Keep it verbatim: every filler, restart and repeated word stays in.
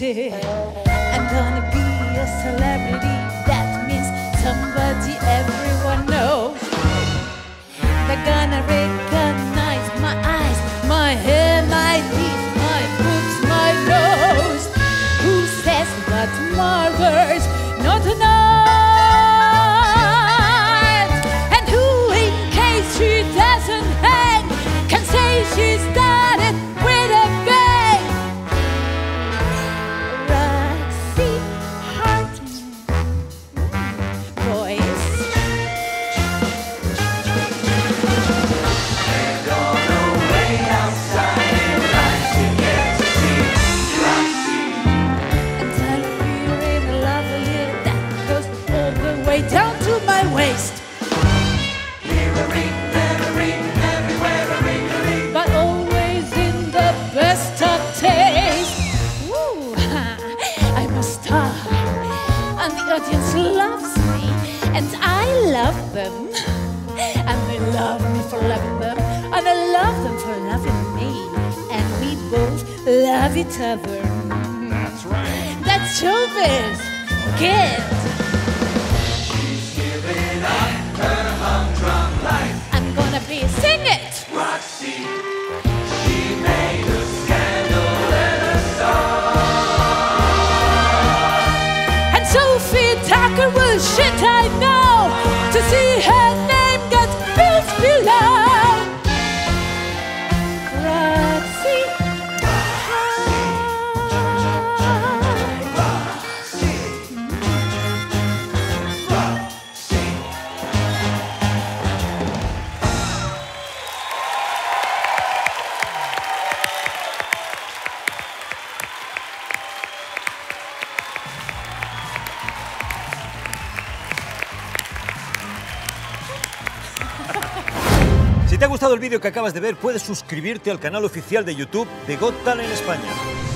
celebrity. I'm gonna be a celebrity. That means somebody everyone knows. They're gonna recognize my eyes, my hair, my teeth, my boobs, my nose. Who says what more words? Not tonight. And who, in case she doesn't hang, can say she started with a bang? Roxy Harton, boys. They're gonna wait outside in line to get to see Roxy. Until you're in a lovely that goes all the way down to my waist. Here a ring, there a ring, everywhere a ring a ring. But always in the best of taste. Woo, I'm a star, and the audience loves me, and I love them, and they love me for loving them, and I love them for loving me, and we both love each other. That's right. That's showbiz. Good. She's giving up her humdrum life. I'm gonna be sing it. Roxy, she made a scandal and a song. And Sophie Tucker will shit I know to see her name get built below. Roxy, Si te ha gustado el vídeo que acabas de ver, puedes suscribirte al canal oficial de YouTube de Got Talent España.